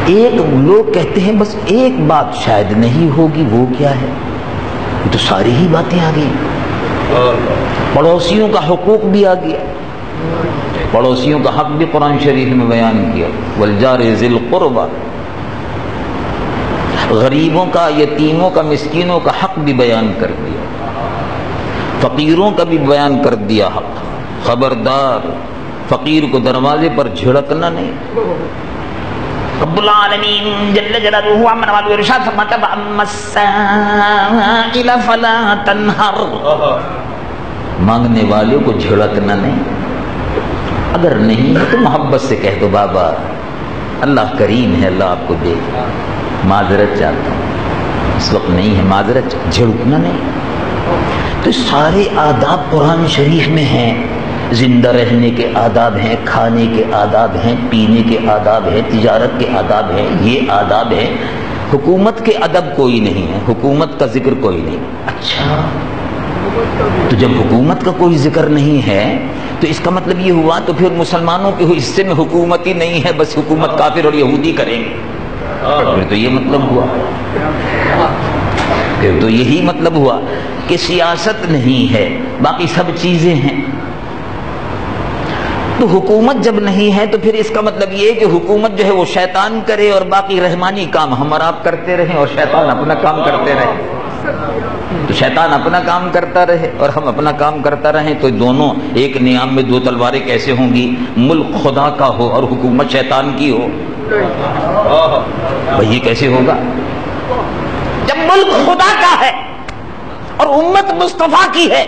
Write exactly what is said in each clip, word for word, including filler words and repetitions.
ایک لوگ کہتے ہیں بس ایک بات شاید نہیں ہوگی، وہ کیا ہے؟ یہ تو ساری ہی باتیں آ گئی. پڑوسیوں کا حقوق بھی آ گیا، پڑوسیوں کا حق بھی قرآن شریف میں بیان کیا. والجار ذی القربى، غریبوں کا، یتیموں کا، مسکینوں کا حق بھی بیان کر دیا، فقیروں کا بھی بیان کر دیا حق. خبردار فقیر کو دروازے پر جھڑکنا نہیں. رب العالمین جل جلالہ عما نوالہ ارشاد فرماتا ہے وَأَمَّا السَّائِلَ فَلَا تَنْهَرْ، مانگنے والے کو جھڑکنا نہیں. اگر نہیں ہے تو محبت سے کہہ دو بابا اللہ کریم ہے، اللہ آپ کو دے، معذرت چاہتا ہوں اس وقت نہیں ہے، معذرت. جھڑکنا نہیں. تو سارے آداب قرآن شریف میں ہیں. زندہ رہنے کے آداب ہیں، کھانے کے آداب ہیں، پینے کے آداب ہیں، تجارت کے آداب ہیں، یہ آداب ہیں. حکومت کے ادب کوئی نہیں ہے، حکومت کا ذکر کوئی نہیں. اچھا تو جب حکومت کا کوئی ذکر نہیں ہے تو اس کا مطلب یہ ہوا تو پھر مسلمانوں کے حصے میں حکومت ہی نہیں ہے، بس حکومت کافر اور یہودی کریں گے. پھر تو یہ مطلب ہوا، پھر تو یہی مطلب ہوا کہ سیاست نہیں ہے، باقی سب چیزیں ہیں. تو حکومت جب نہیں ہے تو پھر اس کا مطلب یہ کہ حکومت جو ہے وہ شیطان کرے اور باقی رحمانی کام ہم اور آپ کرتے رہیں اور شیطان اپنا کام کرتے رہے. تو شیطان اپنا کام کرتا رہے اور ہم اپنا کام کرتا رہیں تو دونوں ایک نیام میں دو تلواریں کیسے ہوں گی؟ ملک خدا کا ہو اور حکومت شیطان کی ہو، بھئی یہ کیسے ہوگا؟ جب ملک خدا کا ہے اور امت مصطفیٰ کی ہے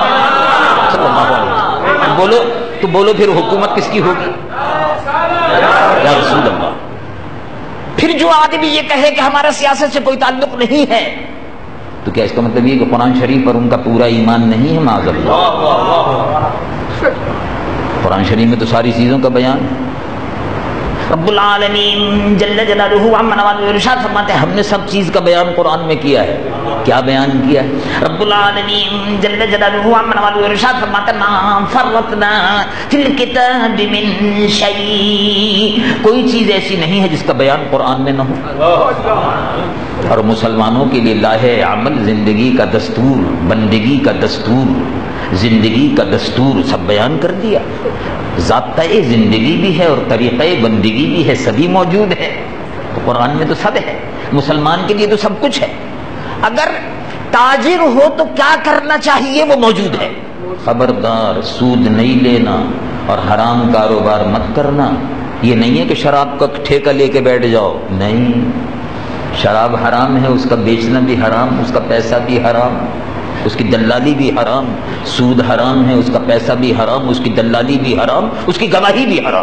بولو تو بولو پھر حکومت کس کی ہوگی؟ یا رسول اللہ. پھر جو آدمی یہ کہے کہ ہمارا سیاست سے کوئی تعلق نہیں ہے تو کیا اس کا مطلب یہ کہ قرآن شریف پر ان کا پورا ایمان نہیں ہے؟ معاذ اللہ. قرآن شریف میں تو ساری چیزوں کا بیان ہے. رب العالمین جل جلالہ عما نوالہ ارشاد فرماتے ہیں ہم نے سب چیز کا بیان قرآن میں کیا ہے. کیا بیان کیا ہے؟ رب العالمین جل جلالہ عما نوالہ ارشاد فرماتے ہیں ما فرطنا فی الکتاب من شیء، کوئی چیز ایسی نہیں ہے جس کا بیان قرآن میں نہ ہو. اور مسلمانوں کے لیے لاہ عمل، زندگی کا دستور، بندگی کا دستور، زندگی کا دستور سب بیان کر دیا. ضابطۂ زندگی بھی ہے اور طریقۂ بندگی بھی ہے، سبھی موجود ہے. تو قرآن میں تو سب ہے، مسلمان کے لیے تو سب کچھ ہے. اگر تاجر ہو تو کیا کرنا چاہیے وہ موجود ہے. خبردار سود نہیں لینا اور حرام کاروبار مت کرنا. یہ نہیں ہے کہ شراب کا ٹھیکہ لے کے بیٹھ جاؤ، نہیں. شراب حرام ہے، اس کا بیچنا بھی حرام، اس کا پیسہ بھی حرام، اس کی دلالی بھی حرام. سود حرام ہے، اس کا پیسہ بھی حرام، اس کی دلالی بھی حرام، اس کی گواہی بھی حرام.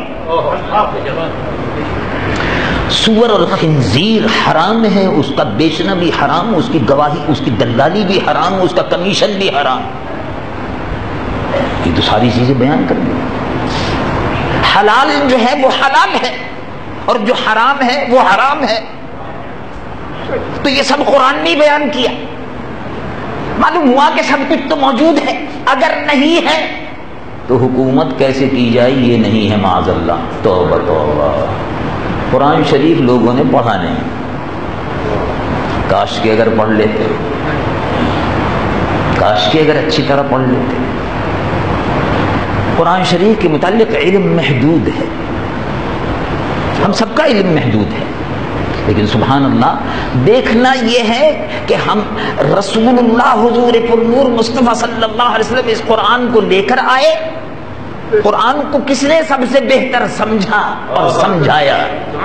سور اور خنزیر حرام ہے، اس کا بیچنا بھی حرام، اس کی گواہی، اس کی دلالی بھی حرام، اس کا کمیشن بھی حرام. یہ تو ساری چیزیں بیان کر دی. حلال جو ہے وہ حلال ہے اور جو حرام ہے وہ حرام ہے. تو یہ سب قرآن نے بیان کیا. معلوم ہوا کہ سب کچھ تو موجود ہے. اگر نہیں ہے تو حکومت کیسے کی جائے یہ نہیں ہے. معاذ اللہ. توبہ توبہ. قرآن شریف لوگوں نے پڑھا نہیں. کاش کے اگر پڑھ لیتے، کاش کے اگر اچھی طرح پڑھ لیتے. قرآن شریف کے متعلق علم محدود ہے، ہم سب کا علم محدود ہے. لیکن سبحان اللہ دیکھنا یہ ہے کہ ہم رسول اللہ حضور پر نور مصطفیٰ صلی اللہ علیہ وسلم اس قرآن کو لے کر آئے. قرآن کو کس نے سب سے بہتر سمجھا اور سمجھایا؟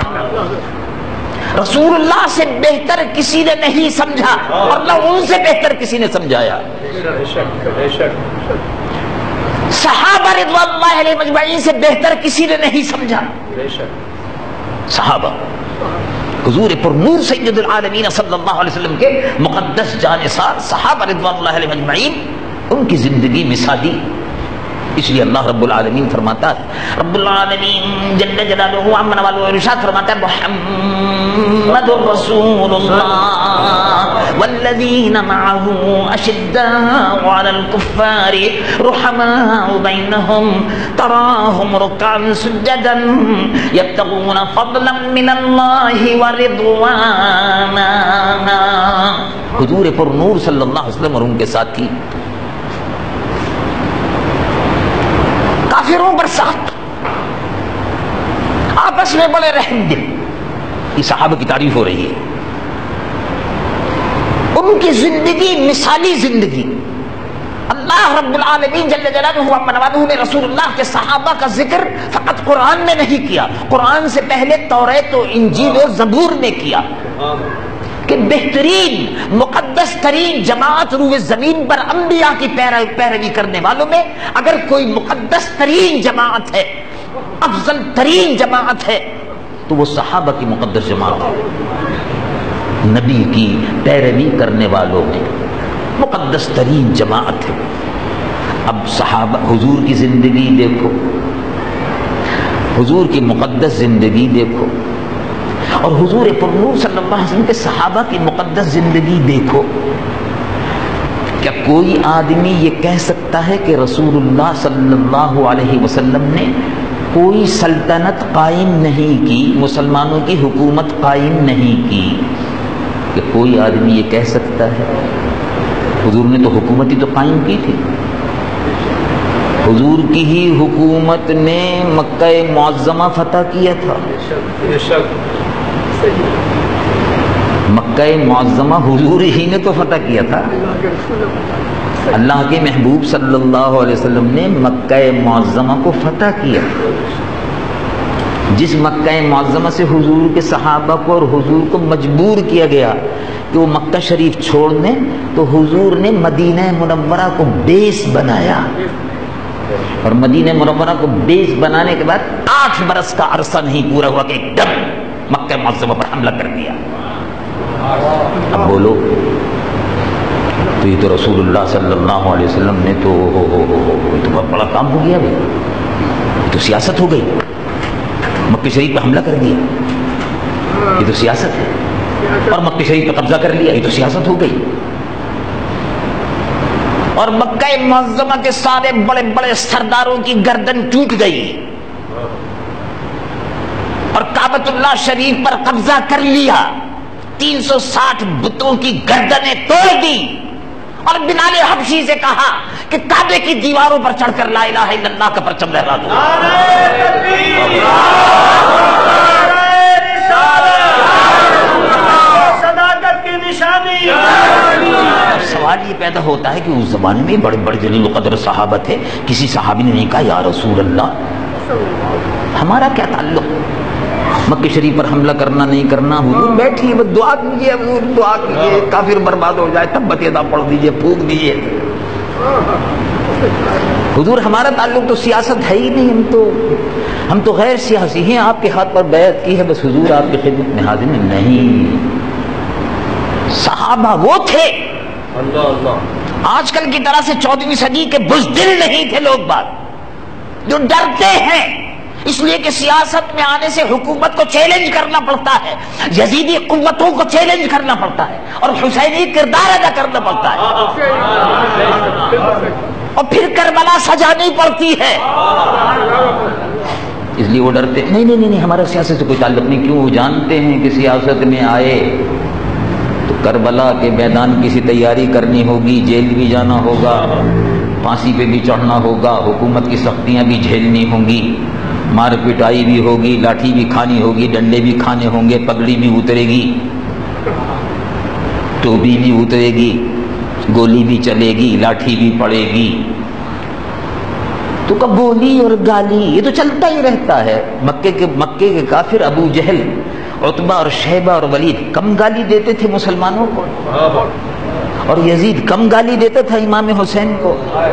رسول اللہ سے بہتر کسی نے نہیں سمجھا اور نہ ان سے بہتر کسی نے سمجھایا. صحابہ رضوان اللہ علیہ مجمعین سے بہتر کسی نے نہیں سمجھا. صحابہ حضور پر نور سید العالمین صلی اللہ علیہ وسلم کے مقدس جانثار صحابہ رضوان اللہ علیہ مجمعین، ان کی زندگی مثالی. اس لیے اللہ رب العالمین فرماتا ہے، رب العالمین جل جلالہ عما نوالہ ارشاد فرماتا ہے محمد رسول اللہ والذین معه اشداء علی الکفار رحماء بینہم تراہم رکعا سجدا یبتغون فضلا من اللہ ورضوانا. حضور پر نور صلی اللہ علیہ وسلم اور ان کے ساتھی کافروں پر سخت، آپس میں بڑے رحم دل. یہ صحابہ کی تعریف ہو رہی ہے. ان کی زندگی مثالی زندگی. اللہ رب العالمین جل جلالہ و منوالہ نے رسول اللہ کے صحابہ کا ذکر فقط قرآن میں نہیں کیا، قرآن سے پہلے توریت و انجیل و زبور میں کیا کہ بہترین مقدس ترین جماعت روئے زمین پر انبیاء کی پیروی کرنے والوں میں اگر کوئی مقدس ترین جماعت ہے، افضل ترین جماعت ہے، تو وہ صحابہ کی مقدس جماعت ہے. نبی کی پیروی کرنے والوں میں مقدس ترین جماعت ہے. اب صحابہ حضور کی زندگی دیکھو، حضور کی مقدس زندگی دیکھو، اور حضور پر نور صلی اللہ علیہ وسلم کے صحابہ کی مقدس زندگی دیکھو. کیا کوئی آدمی یہ کہہ سکتا ہے کہ رسول اللہ صلی اللہ علیہ وسلم نے کوئی سلطنت قائم نہیں کی، مسلمانوں کی حکومت قائم نہیں کی؟ کہ کوئی آدمی یہ کہہ سکتا ہے؟ حضور نے تو حکومت ہی تو قائم کی تھی. حضور کی ہی حکومت نے مکہ معظمہ فتح کیا تھا. مکہ معظمہ حضور ہی نے تو فتح کیا تھا. اللہ کے محبوب صلی اللہ علیہ وسلم نے مکہ معظمہ کو فتح کیا. جس مکہ معظمہ سے حضور کے صحابہ کو اور حضور کو مجبور کیا گیا کہ وہ مکہ شریف چھوڑ دیں، تو حضور نے مدینہ منورہ کو بیس بنایا، اور مدینہ منورہ کو بیس بنانے کے بعد آٹھ برس کا عرصہ نہیں پورا ہوا کہ ایک دم مکہ معظمہ پر حملہ کر دیا. اب بولو، تو یہ تو رسول اللہ صلی اللہ علیہ وسلم نے تو یہ تو بہت بڑا کام ہو گیا بھائی. یہ تو سیاست ہو گئی، مکہ شریف پہ حملہ کر دیا، یہ تو سیاست ہے. اور مکہ شریف پہ قبضہ کر لیا، یہ تو سیاست ہو گئی. اور مکہ معظمہ کے سارے بڑے بڑے سرداروں کی گردن ٹوٹ گئی، اور کعبۃ اللہ شریف پر قبضہ کر لیا، تین سو ساٹھ بتوں کی گردنیں توڑ دی، اور بلال حبشی سے کہا کہ کعبے کی دیواروں پر چڑھ کر لا الہ الا اللہ کا پرچم لہرا دو. سوال یہ پیدا ہوتا ہے کہ اس زمانے میں بڑے بڑے جلیل القدر صحابہ تھے، کسی صحابی نے نہیں کہا یا رسول اللہ ہمارا کیا تعلق، مکہ شریف پر حملہ کرنا نہیں کرنا، حضور بیٹھیے بس دعا کیجیے، حضور دعا کیجیے، کافر برباد ہو جائے تب بتیدا پڑھ دیجیے، پھونک دیجیے. حضور ہمارا تعلق تو سیاست ہے ہی نہیں، ہم تو ہم تو غیر سیاسی ہیں، آپ کے ہاتھ پر بیعت کی ہے، بس حضور آپ کی خدمت میں حاضر ہیں. نہیں، صحابہ وہ تھے. اللہ اللہ. آج کل کی طرح سے چودہویں صدی کے بزدل نہیں تھے لوگ بات، جو ڈرتے ہیں اس لیے کہ سیاست میں آنے سے حکومت کو چیلنج کرنا پڑتا ہے، یزیدی قوتوں کو چیلنج کرنا پڑتا ہے، اور حسینی کردار ادا کرنا پڑتا ہے، اور پھر کربلا سجانی پڑتی ہے. اس لیے وہ ڈرتے نہیں نہیں نہیں ہمارا سیاست سے کوئی تعلق نہیں. کیوں؟ وہ جانتے ہیں کہ سیاست میں آئے تو کربلا کے میدان کی سی تیاری کرنی ہوگی، جیل بھی جانا ہوگا، پھانسی پہ بھی چڑھنا ہوگا، حکومت کی سختیاں بھی جھیلنی ہوں گی، مار پٹائی بھی ہوگی، لاٹھی بھی کھانی ہوگی، ڈنڈے بھی کھانے ہوں گے، پگڑی بھی اترے گی، ٹوپی بھی اترے گی، گولی بھی چلے گی، لاٹھی بھی پڑے گی. تو کب گولی اور گالی یہ تو چلتا ہی رہتا ہے. مکے کے مکے کے کافر ابو جہل، عتبہ اور شیبہ اور ولید کم گالی دیتے تھے مسلمانوں کو، اور یزید کم گالی دیتا تھا امام حسین کو.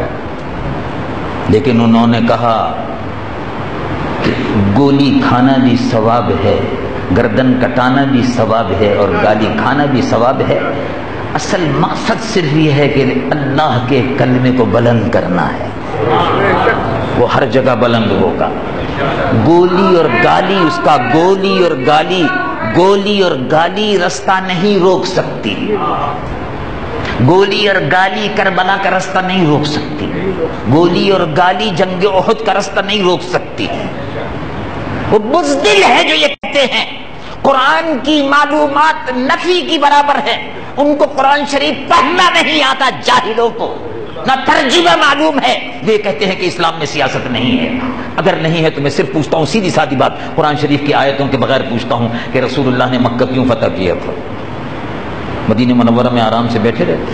لیکن انہوں نے کہا کہ گولی کھانا بھی ثواب ہے، گردن کٹانا بھی ثواب ہے، اور گالی کھانا بھی ثواب ہے. اصل مقصد صرف یہ ہے کہ اللہ کے کلمے کو بلند کرنا ہے، وہ ہر جگہ بلند ہوگا. گولی اور گالی اس کا گولی اور گالی گولی اور گالی رستہ نہیں روک سکتی، گولی اور گالی کربلا کا رستہ نہیں روک سکتی، گولی اور گالی جنگ احد کا رستہ نہیں روک سکتی۔ وہ بزدل ہے جو یہ کہتے ہیں قرآن کی معلومات نفی کی برابر ہے، ان کو قرآن شریف پڑھنا نہیں آتا، جاہلوں کو نہ ترجمہ معلوم ہے، وہ کہتے ہیں کہ اسلام میں سیاست نہیں ہے۔ اگر نہیں ہے تو میں صرف پوچھتا ہوں سیدھی سادھی بات، قرآن شریف کی آیتوں کے بغیر پوچھتا ہوں کہ رسول اللہ نے مکہ کیوں فتح کیا تھا؟ مدینہ منورہ میں آرام سے بیٹھے رہتے۔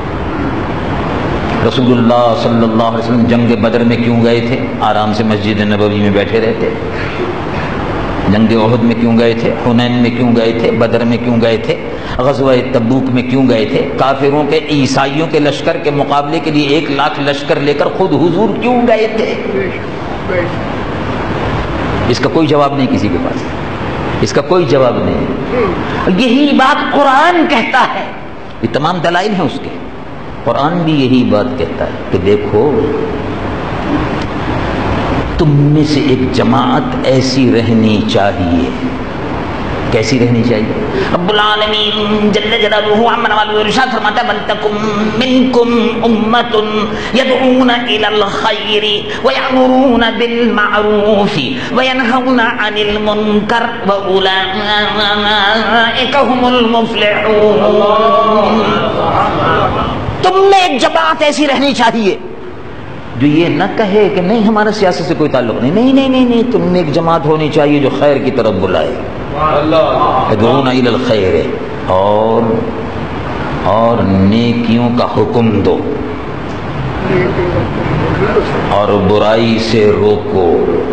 رسول اللہ صلی اللہ علیہ وسلم جنگ بدر میں کیوں گئے تھے؟ آرام سے مسجد نبوی میں بیٹھے رہتے۔ جنگ احد میں کیوں گئے تھے؟ حنین میں کیوں گئے تھے؟ بدر میں کیوں گئے تھے؟ غزوہ تبوک میں کیوں گئے تھے؟ کافروں کے عیسائیوں کے لشکر کے مقابلے کے لیے ایک لاکھ لشکر لے کر خود حضور کیوں گئے تھے؟ اس کا کوئی جواب نہیں کسی کے پاس، اس کا کوئی جواب نہیں۔ یہی بات قرآن کہتا ہے، یہ تمام دلائل ہیں اس کے، قرآن بھی یہی بات کہتا ہے کہ دیکھو تم میں سے ایک جماعت ایسی رہنی چاہیے، کیسی رہنی چاہیے؟ رب العالمین جل جلالہ عمن والہ ارشاد فرماتا ہے وَلْتَكُن مِّنكُمْ أُمَّةٌ يَدْعُونَ إِلَى الْخَيْرِ وَيَأْمُرُونَ بِالْمَعْرُوفِ وَيَنْهَوْنَ عَنِ الْمُنكَرِ وَأُولَٰئِكَ هُمُ الْمُفْلِحُونَ۔ تم میں ایک جماعت ایسی رہنی چاہیے جو یہ نہ کہے کہ نہیں ہمارا سیاست سے کوئی تعلق نہیں، نہیں نہیں نہیں نہیں، تم میں ایک جماعت ہونی چاہیے جو خیر کی طرف بلائے، ادعون الی الخیر، اور اور نیکیوں کا حکم دو اور برائی سے روکو،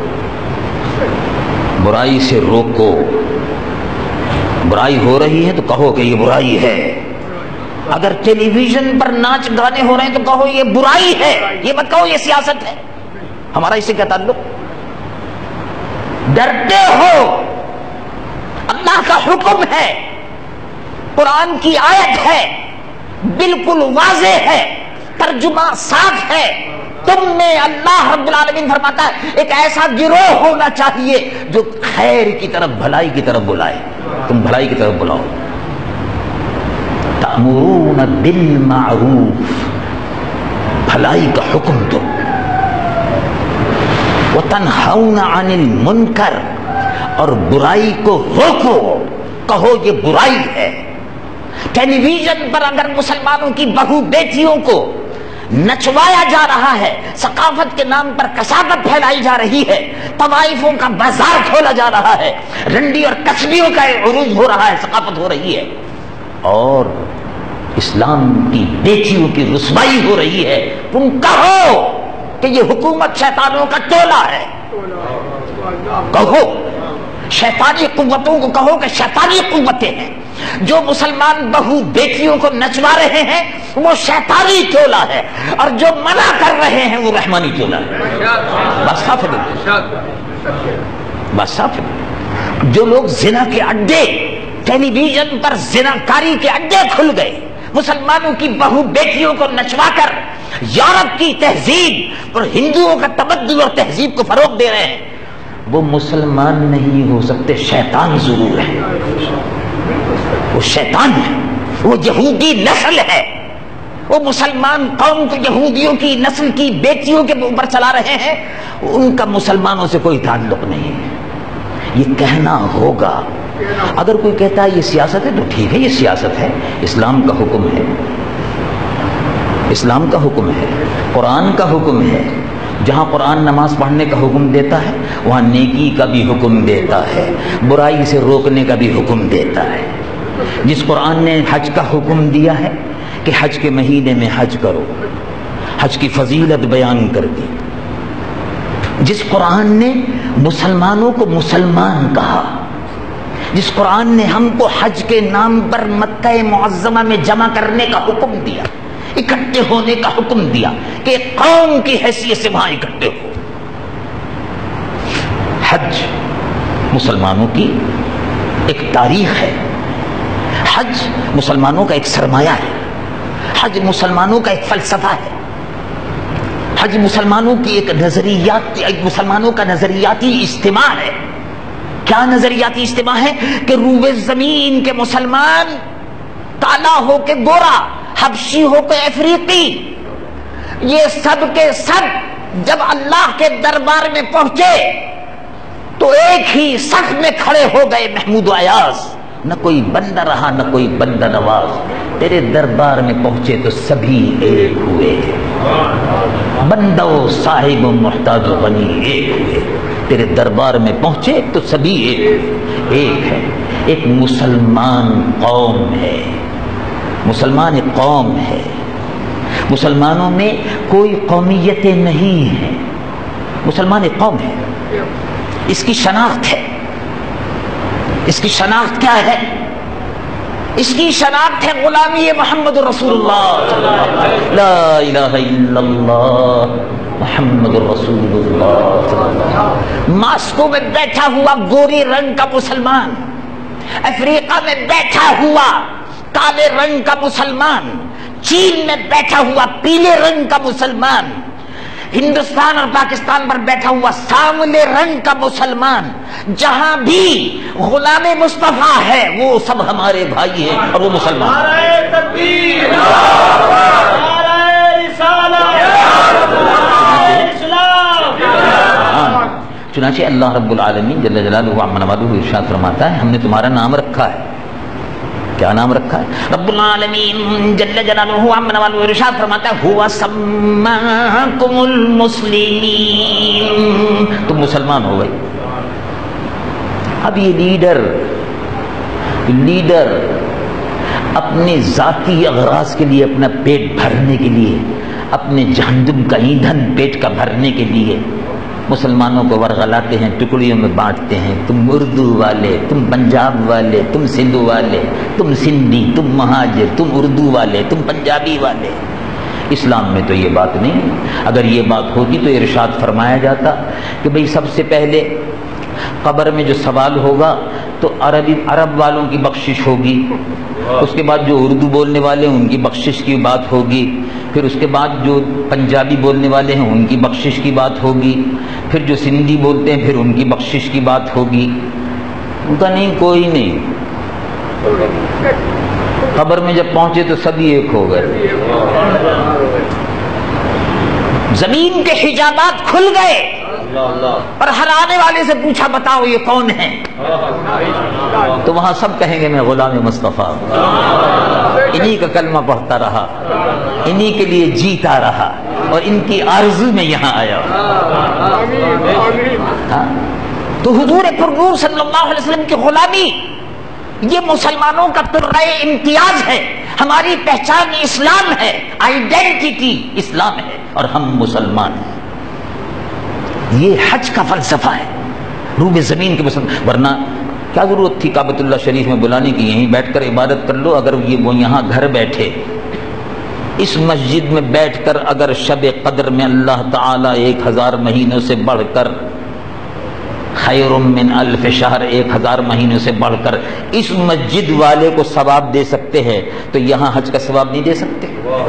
برائی سے روکو۔ برائی ہو رہی ہے تو کہو کہ یہ برائی ہے، اگر ٹیلی ویژن پر ناچ گانے ہو رہے ہیں تو کہو یہ برائی ہے، یہ مت کہو یہ سیاست ہے۔ ہمارا اس سے کیا تعلق؟ ڈرتے ہو، اللہ کا حکم ہے، قرآن کی آیت ہے، بالکل واضح ہے، ترجمہ صاف ہے۔ تم میں اللہ رب العالمین فرماتا ہے ایک ایسا گروہ ہونا چاہیے جو خیر کی طرف، بھلائی کی طرف بلائے، تم بھلائی کی طرف بلاؤ۔ تأمرون بالمعروف، بھلائی کا حکم دو، وتنہون عن المنکر، اور برائی کو روکو، کہو یہ برائی ہے۔ ٹیلی ویژن پر اگر مسلمانوں کی بہو بیٹیوں کو نچوایا جا رہا ہے، ثقافت کے نام پر کثافت پھیلائی جا رہی ہے، طوائفوں کا بازار کھولا جا رہا ہے، رنڈی اور کسبیوں کا عروج ہو رہا ہے، ثقافت ہو رہی ہے، اور اسلام کی بیٹیوں کی رسوائی ہو رہی ہے، تم کہو کہ یہ حکومت شیطانوں کا ٹولہ ہے، کہو شیطانی قوتوں کو کہو کہ شیطانی قوتیں ہیں، جو مسلمان بہو بیٹیوں کو نچوا رہے ہیں وہ شیطانی ٹولہ ہے، اور جو منع کر رہے ہیں وہ رحمانی ٹولہ ہے۔ بس صاف ہے، بس صاف ہے۔ جو لوگ زنا کے اڈے، ٹیلی ویژن پر زنا کاری کے اڈے کھل گئے، مسلمانوں کی بہو بیٹیوں کو نچوا کر یورپ کی تہذیب اور ہندوؤں کا تبدل اور تہذیب کو فروغ دے رہے ہیں، وہ مسلمان نہیں ہو سکتے، شیطان ضرور ہے، وہ شیطان ہے، وہ یہودی نسل ہے، وہ مسلمان قوم کو یہودیوں کی نسل کی بیٹیوں کے اوپر چلا رہے ہیں، ان کا مسلمانوں سے کوئی تعلق نہیں ہے، یہ کہنا ہوگا۔ اگر کوئی کہتا ہے یہ سیاست ہے تو ٹھیک ہے، یہ سیاست ہے، اسلام کا حکم ہے، اسلام کا حکم ہے، قرآن کا حکم ہے، جہاں قرآن نماز پڑھنے کا حکم دیتا ہے وہاں نیکی کا بھی حکم دیتا ہے، برائی سے روکنے کا بھی حکم دیتا ہے۔ جس قرآن نے حج کا حکم دیا ہے کہ حج کے مہینے میں حج کرو، حج کی فضیلت بیان کر دی، جس قرآن نے مسلمانوں کو مسلمان کہا، جس قرآن نے ہم کو حج کے نام پر مکہ معظمہ میں جمع کرنے کا حکم دیا، اکٹھے ہونے کا حکم دیا کہ قوم کی حیثیت سے وہاں اکٹھے ہو۔ حج مسلمانوں کی ایک تاریخ ہے، حج مسلمانوں کا ایک سرمایہ ہے، حج مسلمانوں کا ایک فلسفہ ہے، حج مسلمانوں کی ایک نظریات ایک مسلمانوں کا نظریاتی اجتماع ہے۔ کیا نظریاتی اجتماع ہے کہ روئے زمین کے مسلمان کالا ہو کے گورا، حبشی ہو کے افریقی، یہ سب کے سب جب اللہ کے دربار میں پہنچے تو ایک ہی صف میں کھڑے ہو گئے محمود و ایاز، نہ کوئی بندہ رہا نہ کوئی بندہ نواز، تیرے دربار میں پہنچے تو سبھی ایک ہوئے، بندہ و صاحب و محتاج و غنی ایک ہوئے، تیرے دربار میں پہنچے تو سبھی ایک ایک ہے، ایک مسلمان قوم ہے، مسلمان ایک قوم ہے، مسلمانوں میں کوئی قومیتیں نہیں ہیں، مسلمان ایک قوم ہے، اس کی شناخت ہے، اس کی شناخت کیا ہے؟ اس کی شناخت ہے غلامی محمد رسول اللہ، لا الہ الا اللہ محمد رسول اللہ۔ ماسکو میں بیٹھا ہوا گوری رنگ کا مسلمان، افریقہ میں بیٹھا ہوا کالے رنگ کا مسلمان، چین میں بیٹھا ہوا پیلے رنگ کا مسلمان، ہندوستان اور پاکستان پر بیٹھا ہوا سانولے رنگ کا مسلمان، جہاں بھی غلام مصطفیٰ ہے وہ سب ہمارے بھائی ہیں اور وہ مسلمان۔ نعرہ تکبیر، نعرہ رسالت، چنانچہ اللہ رب العالمین جل جلالہ عما نوالہ ارشاد فرماتا ہے ہم نے تمہارا نام رکھا ہے، کیا نام رکھا ہے؟ رب العالمین جل جلالہ عما نوالہ ارشاد فرماتا ہے ہوا سماکم المسلمین، تم مسلمان ہو گئے۔ اب یہ لیڈر لیڈر اپنے ذاتی اغراض کے لیے، اپنا پیٹ بھرنے کے لیے، اپنے جہنم کا ایندھن پیٹ کا بھرنے کے لیے مسلمانوں کو ورغلاتے ہیں، ٹکڑیوں میں بانٹتے ہیں، تم اردو والے، تم پنجاب والے، تم سندھ والے، تم سندھی، تم مہاجر، تم اردو والے، تم پنجابی والے۔ اسلام میں تو یہ بات نہیں، اگر یہ بات ہوتی تو ارشاد فرمایا جاتا کہ بھئی سب سے پہلے قبر میں جو سوال ہوگا تو عربی عرب والوں کی بخشش ہوگی، اس کے بعد جو اردو بولنے والے ہیں ان کی بخشش کی بات ہوگی، پھر اس کے بعد جو پنجابی بولنے والے ہیں ان کی بخشش کی بات ہوگی، پھر جو سندھی بولتے ہیں پھر ان کی بخشش کی بات ہوگی۔ ان کا نہیں، کوئی نہیں، قبر میں جب پہنچے تو سبھی ایک ہو گئے، زمین کے حجابات کھل گئے اور ہر آنے والے سے پوچھا بتاؤ یہ کون ہے، تو وہاں سب کہیں گے میں غلام مصطفیٰ، انہی کا کلمہ پڑھتا رہا، انہی کے لیے جیتا رہا اور ان کی آرزو میں یہاں آیا۔ تو حضور پرنور صلی اللہ علیہ وسلم کی غلامی یہ مسلمانوں کا ترائے امتیاز ہے، ہماری پہچان اسلام ہے، آئیڈینٹی اسلام ہے اور ہم مسلمان ہیں۔ یہ حج کا فلسفہ ہے، روم زمین کے مسلمان، ورنہ کیا ضرورت تھی کعبۃ اللہ شریف میں بلانے کی؟ یہیں بیٹھ کر عبادت کر لو۔ اگر یہ وہ یہاں گھر بیٹھے اس مسجد میں بیٹھ کر اگر شب قدر میں اللہ تعالیٰ ایک ہزار مہینوں سے بڑھ کر، خیر من الف شہر، ایک ہزار مہینوں سے بڑھ کر اس مسجد والے کو ثواب دے سکتے ہیں تو یہاں حج کا ثواب نہیں دے سکتے؟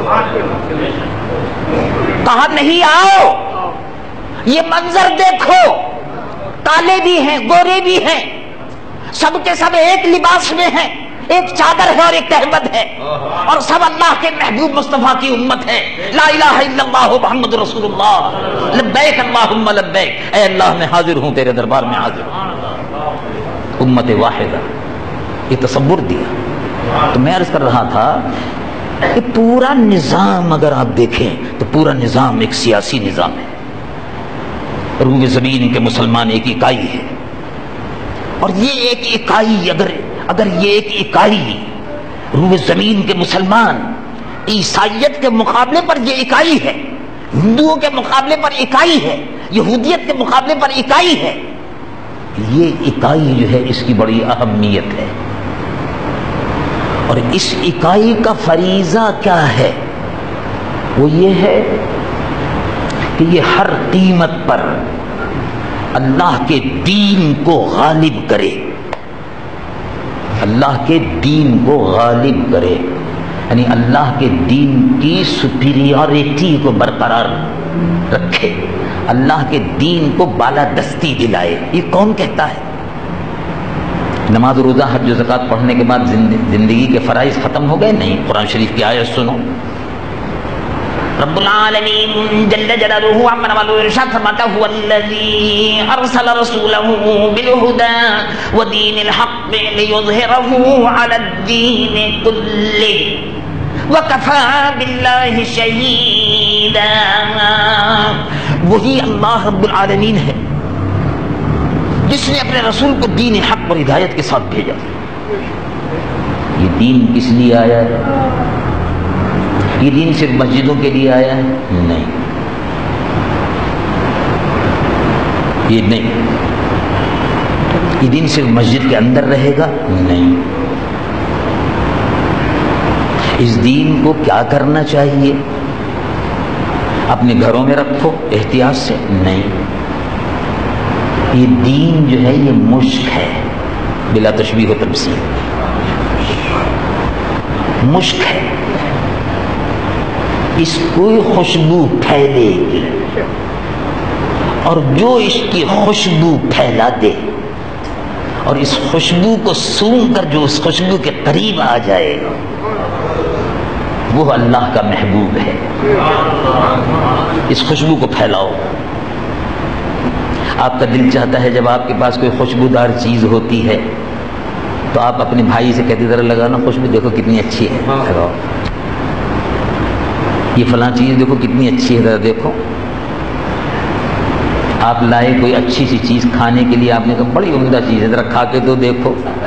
کہا نہیں، آؤ یہ منظر دیکھو، کالے بھی ہیں گورے بھی ہیں، سب کے سب ایک لباس میں ہیں، ایک چادر ہے اور ایک تہمت ہے، اور سب اللہ کے محبوب مصطفیٰ کی امت ہے۔ لا الہ الا اللہ محمد رسول اللہ، لبیک اللہم لبیک، اے اللہ میں حاضر ہوں تیرے دربار میں حاضر ہوں، امت واحدہ، یہ تصور دیا۔ تو میں عرض کر رہا تھا کہ پورا نظام اگر آپ دیکھیں تو پورا نظام ایک سیاسی نظام ہے، روم زمین کے مسلمان ایک اکائی ہے، اور یہ ایک اکائی اگر اگر یہ ایک اکائی روم زمین کے مسلمان عیسائیت کے مقابلے پر یہ اکائی ہے، ہندوؤں کے مقابلے پر اکائی ہے، یہودیت کے مقابلے پر اکائی ہے، یہ اکائی جو ہے اس کی بڑی اہمیت ہے۔ اور اس اکائی کا فریضہ کیا ہے؟ وہ یہ ہے کہ یہ ہر قیمت پر اللہ کے دین کو غالب کرے، اللہ کے دین کو غالب کرے، یعنی اللہ کے دین کی سپیریورٹی کو برقرار رکھے، اللہ کے دین کو بالادستی دلائے۔ یہ کون کہتا ہے؟ نماز روزہ حج و زکوٰۃ پڑھنے کے بعد زندگی کے فرائض ختم ہو گئے؟ نہیں. قرآن شریف کی آیت سنو. رب العالمین جل جلالہ عمر والو ارشاد فرماتا هو الذی ارسل رسولہ بالہدی ودین الحق لیظہرہ علی الدین کلہ وکفی باللہ شہیدا. وہی اللہ رب العالمین ہے جس نے اپنے رسول کو دین حق اور ہدایت کے ساتھ بھیجا. یہ دین کس لیے آیا ہے؟ یہ دین صرف مسجدوں کے لیے آیا ہے؟ نہیں. یہ نہیں. یہ دین صرف مسجد کے اندر رہے گا؟ نہیں. اس دین کو کیا کرنا چاہیے؟ اپنے گھروں میں رکھو احتیاط سے؟ نہیں. یہ دین جو ہے یہ مشک ہے بلا تشبیہ و تمثیل. مشک ہے. اس کو خوشبو پھیلے گی اور جو اس کی خوشبو پھیلا دے اور اس خوشبو کو سونگھ کر جو اس خوشبو کے قریب آ جائے وہ اللہ کا محبوب ہے. اس خوشبو کو پھیلاؤ. آپ کا دل چاہتا ہے جب آپ کے پاس کوئی خوشبودار چیز ہوتی ہے تو آپ اپنے بھائی سے کہتے ذرا لگانا خوشبو دیکھو کتنی اچھی ہے, لگاؤ. یہ فلاں چیز دیکھو کتنی اچھی ہے, ذرا دیکھو. آپ لائے کوئی اچھی سی چیز کھانے کے لیے, آپ نے کہا بڑی عمدہ چیز ہے, ذرا کھا کے تو دیکھو.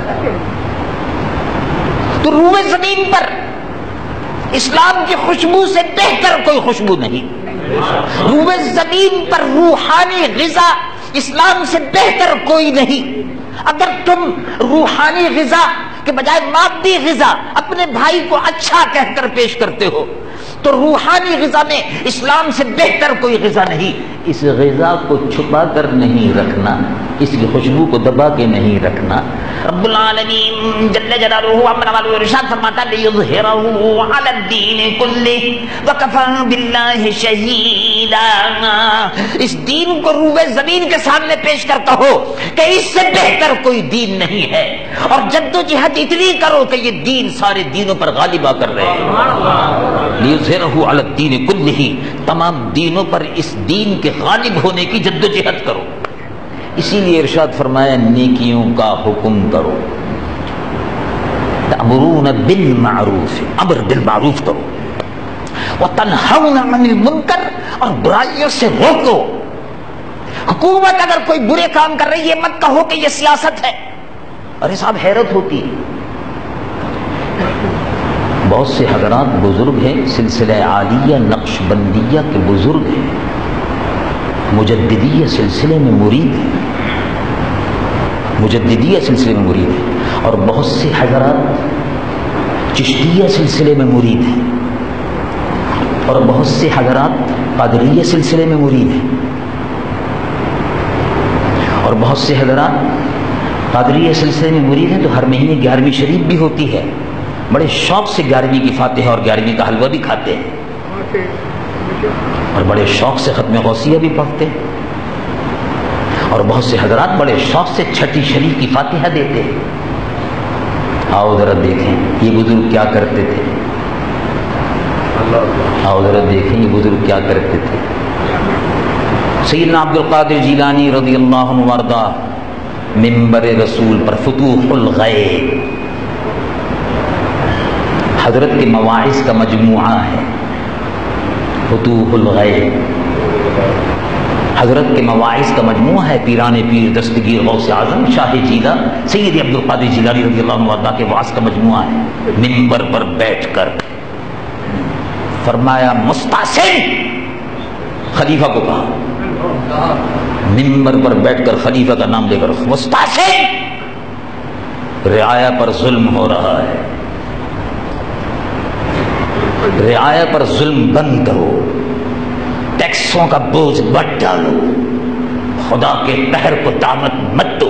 تو روح زمین پر اسلام کی خوشبو سے بہتر کوئی خوشبو نہیں. روح زمین پر روحانی غذا اسلام سے بہتر کوئی نہیں. اگر تم روحانی غذا کے بجائے مادی غذا اپنے بھائی کو اچھا کہہ کر پیش کرتے ہو تو روحانی غذا میں اسلام سے بہتر کوئی غذا نہیں. اس غذا کو چھپا کر نہیں رکھنا, اس کی خوشبو کو دبا کے نہیں رکھنا. رب العالمین جل جلالہ عمر والو ارشاد فرماتا لیظہرہ علی الدین کلہ وکفی باللہ شہیدا. اس دین کو روح زمین کے سامنے پیش کر کہو کہ اس سے بہتر کوئی دین نہیں ہے, اور جد و جہد اتنی کرو کہ یہ دین سارے دینوں پر غالب آ کر رہے. لیظہرہ علی الدین کلہ, تمام دینوں پر اس دین کے غالب ہونے کی جد و جہد کرو. اسی لیے ارشاد فرمایا نیکیوں کا حکم کرو, تأمرون بالمعروف, امر بالمعروف کرو, وتنہون عن المنکر, اور برائیوں سے روکو. حکومت اگر کوئی برے کام کر رہی ہے مت کہو کہ یہ سیاست ہے. ارے صاحب حیرت ہوتی ہے, بہت سے حضرات بزرگ ہیں, سلسلہ عالیہ نقش بندیہ کے بزرگ ہیں, مجددیہ سلسلے میں مرید ہیں, مجددیہ سلسلے میں مرید ہیں, اور بہت سے حضرات چشتیہ سلسلے میں مرید ہیں, اور بہت سے حضرات قادریہ سلسلے میں مرید ہیں, اور بہت سے حضرات قادریہ سلسلے میں مرید ہیں. تو ہر مہینے گیارہویں شریف بھی ہوتی ہے, بڑے شوق سے گیارہویں کی فاتحہ اور گیارہویں کا حلوہ بھی کھاتے ہیں, اور بڑے شوق سے ختم غوثیہ بھی پڑھتے ہیں, اور بہت سے حضرات بڑے شوق سے چھٹی شریف کی فاتحہ دیتے ہیں. آؤ ذرا دیکھیں یہ بزرگ کیا کرتے تھے, آؤ ذرا دیکھیں یہ بزرگ کیا کرتے تھے. سیدنا عبد القادر جیلانی رضی اللہ عنہ وارضہ منبر رسول پر فتوح الغیب حضرت کے مواعظ کا مجموعہ ہے. فتوح الغیب حضرت کے مواعظ کا مجموعہ ہے. پیران پیر دستگیر غوث اعظم شاہ جیلہ سید عبد القادر جیلانی رضی اللہ عنہ وارضہ کے وعظ کا مجموعہ ہے. منبر پر بیٹھ کر فرمایا مستحسن, خلیفہ کو کہا, منبر پر بیٹھ کر خلیفہ کا نام لے کر مستحسن, رعایا پر ظلم ہو رہا ہے, رعایا پر ظلم بند کرو, ٹیکسوں کا بوجھ مت ڈالو, خدا کے قہر کو دعوت مت دو.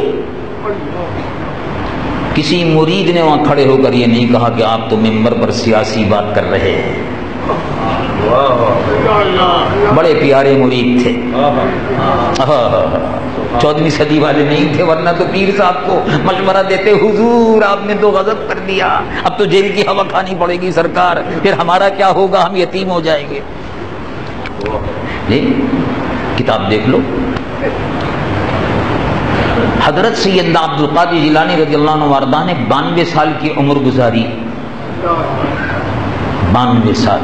کسی مرید نے وہاں کھڑے ہو کر یہ نہیں کہا کہ آپ تو منبر پر سیاسی بات کر رہے ہیں. بڑے پیارے مرید تھے, چودہویں صدی والے نہیں تھے، ورنہ تو پیر صاحب کو مشورہ دیتے حضور آپ نے تو غضب کر دیا، اب تو جیل کی ہوا کھانی پڑے گی سرکار، پھر ہمارا کیا ہوگا، ہم یتیم ہو جائیں گے۔ نہیں، کتاب دیکھ لو، حضرت سیدنا عبد القادر جیلانی رضی اللہ عنہ وارضاہ نے بانوے سال کی عمر گزاری، بانوے سال،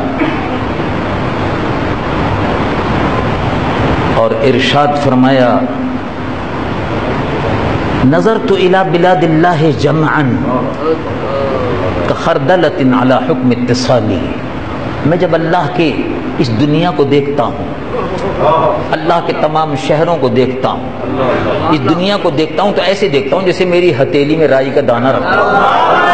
اور ارشاد فرمایا نظرت الی بلاد اللہ جمعا کخردلۃ علی حکم اتصالی، میں جب اللہ کے اس دنیا کو دیکھتا ہوں، اللہ کے تمام شہروں کو دیکھتا ہوں، اس دنیا کو دیکھتا ہوں تو ایسے دیکھتا ہوں جیسے میری ہتھیلی میں رائی کا دانہ رکھا ہوں۔